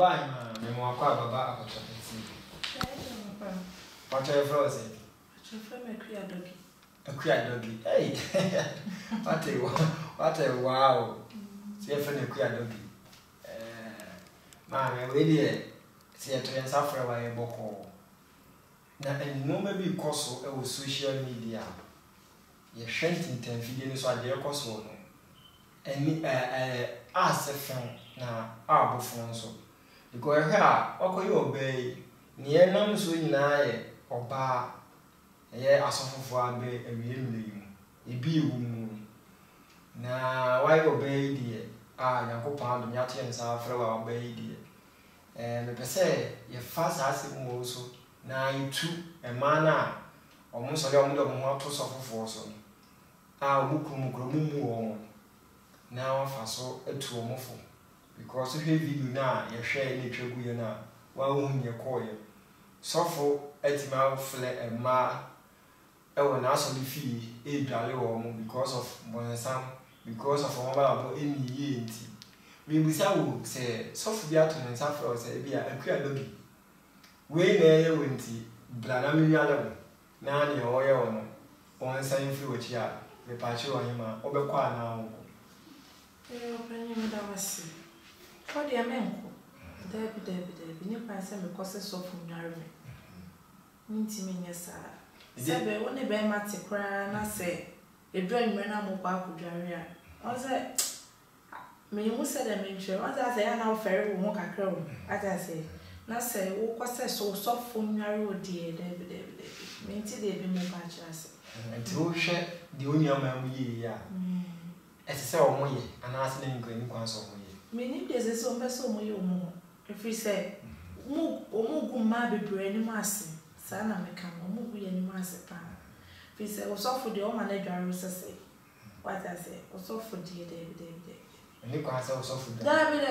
Baba, my more Baba Apastor What are you frozen? A queer doggy. Hey, what a wow. See if a queer doggy. Mamma, we see a transfer away a boko. Now, and no maybe because of social media. You're shanting 10 videos so I dare cause one. And ask a friend now, our phone so. Because here, what you obey near numbers in I or bar. Yeah, as of for be a real a be woman. Now, why obey dear? You pound the yachty and South obey dear. And the per se, you fast as him also. Now you two a manner almost a young dog more to suffer for so. Muku now for so a two or more because if you now, you share any trouble you now, while whom you call you. Suffer at my flare and ma. Oh, and also the fee, a jolly woman because of Bonasam, because of our any year. We will say, Sophia and Safra say, be a queer doggy. We never went to Blanamian, Nanny or your one sign through a chair, the patch on him, over quite now. That was for the Amenco. Debbie, Nipa send the causes of marrying. Mintiming, yes, sir. Sabe, only bear matty cry, and I say, a drawing when I'm about to Jaria. I said, me who said a mention, as I say, I now ferry will walk a crow. As I say, now say, what was so soft for narrow dear, Debbie. Minty, they be more patches. And to share the only man we are. As I say, and ask them going once over ye. Many days is so much more. If we say, move or move, my be any massy. Sana meka no mu ye ni mase pa. Fi se osofo de o manager say. What I say, osofo de David. Ni kwa say osofo de.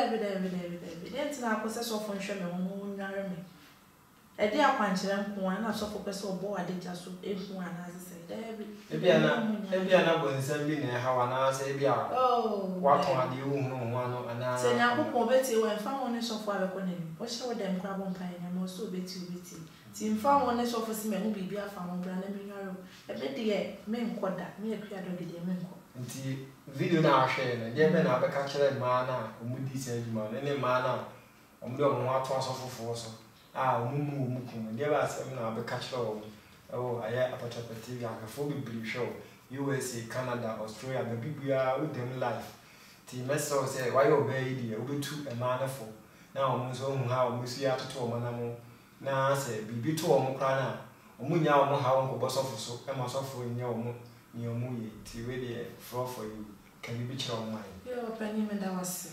David. Enti na akose sofo nhwe me ho nware me. E de akwankyere nko na sofo pese obo adeja so ehu ana say David. Ebi ana bonsan bi na ha wana say ebi a. Oh. Wato ade hu no ho ano ana. Se nya kokon beti we fa won ni sofo abeko na ni. O hye wo dem kra bon pan na mo so beti. Tim found one is office men be a found brand and minor. A bit de men quada, me a creator of the menco. Until video now sharing, dear men have a catcher manner, moody said man, any manner, what was of force. Mumu, never asked them now, a catcher. Oh, I have a TV, a phobic blue show. USA, Canada, Australia, the big we are with them life. Team Messo say, why obey the over to a manner for now, Muso, how Musia to Manamo. Na say bibi to omo kra na omo nya omo ha won ko bosofo so e ma sofo nya omo ni omo ye ti we dey for you can you be chira omo ai yo pani me da wase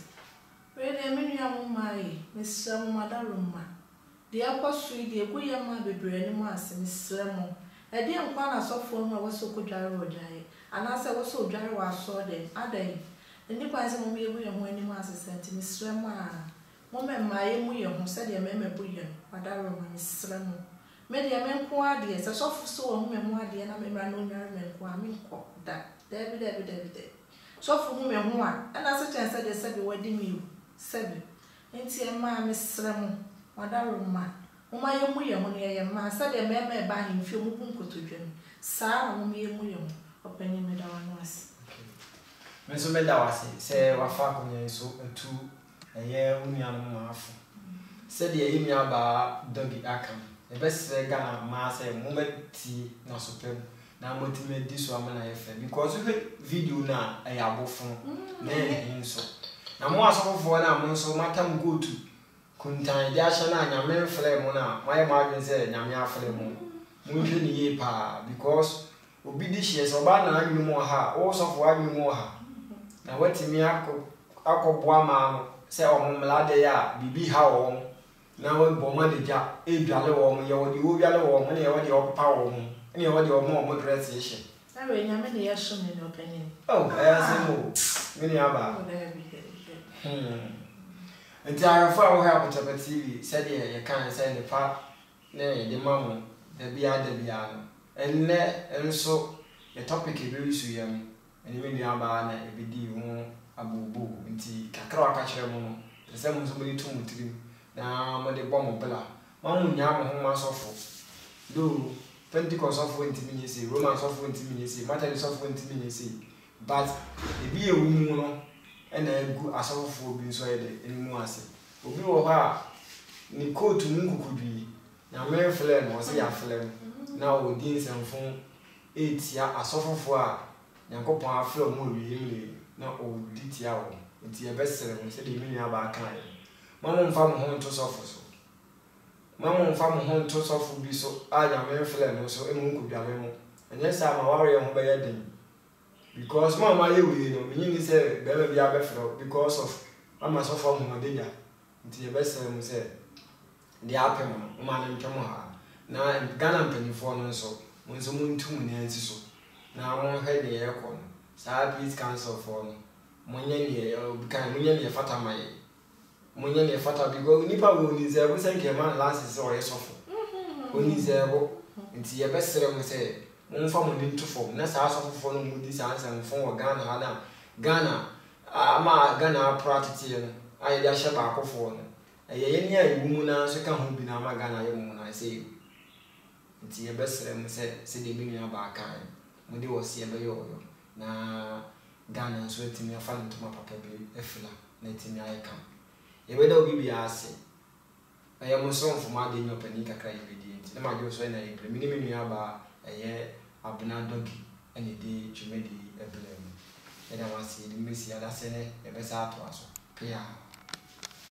we dey me nua mo mai me sram madaruma de akoso de ekuye ma bebre ni mo ase me sram e de nkwa na sofo no wo so ko dware wo dware ana se wo so dware wa so de adai ni kwa se mo me ebu ye ho ani mo ase senti me sram a Mama, my mu said your member bullion, Madame Sram. Many a man quad, yes, a soft soul, memoir, and I remember no merriment, Quamin cock that. David. So for whom and one, and as a chance I said the wedding you. 7. Ain't see a ma, Miss Sram, Madame Ma. Oh, my young william, when I am ma, said a man by him, few munko to Jim. Sir, me a william, opening me down was. Miss Medawasi, say, what fuck on you so 2. Yeah, only half. Said the email about doggy account. The best Ghana mass a moment tea not superb. Now, motivate this woman I feel because we video now I have phone. Nay, so. Now, more for now, so my time go to Kuntai Dashana and your men flame now. My margin said, Yamia flame. Moving ye pa because obedience or banner you more ha, also for you more ha. Now, what me ako boama. Say on Malade ya, Bibi how now when Boma de Ja, a jolly woman, you are the Uviala woman, you are the old power, and you are the more moderation. I mean, I'm in the assume in your opinion. Oh, I say, many about. And I follow help to TV, said you can't send the part, nay, the mamma, the Biano, and so the topic is very soon, and even the Abana, a bidi, abubu, nti kakra wakachire mo no se mo so mali tum tiri na mo de bomb bela ma mo nya mo ma sofo do Pentecost of 20 minutes Romans of 20 minutes Methodist of 20 minutes but ebi ewu mu no na egu asofo bi so yede enimu ase obi wo ha ni coat mu kukudwi na me flame o se ya flame na o din sanfon etia asofofo a Nyankopon afle mu wi na o ditia wo nti e besere mo se de mi nua ba kan mama mfa mo ho nto sofo so mama mfa mo ho nto sofo bi so a ya me flame no so emu kudware mo enye sa ma ware ho be yeden because mama ye we no me ni se be be bia be fro because of mama sofo mo de ya nti e besere mo se de apem no ma na ntwem ha na Ghana mpanifo no so mo nso mo ntum na anti so na mo he de ye ko no sa peace council for no mo nya ne kan mo nya ne fata mai mo nya ne fata because nipa wo ni ze bo se nke man last is o ye sofo oni ze bo nti ye besere mo se mo mfa mo ni ntufo na sa sofo no mo di sa ansan fon wo Ghana ha na Ghana ama Ghana practice no aye da hye ba akofo no ye ni ayi mu na so ka ho bi na ama Ghana ye mu na se nti ye besere mo se de mi nua ba kan mo de wo se be yo na Ghana so etimi afa ntoma papa bi efila na etimi ayeka ye we da obi bi ase aye mo so mfuma de nyopani kakra ye bi nti na ma je so na ye bre mi ni mi nua ba eye abna dogi ene de twemedi eblem ye da wase de mesi ada se ne ye be sa ato aso pia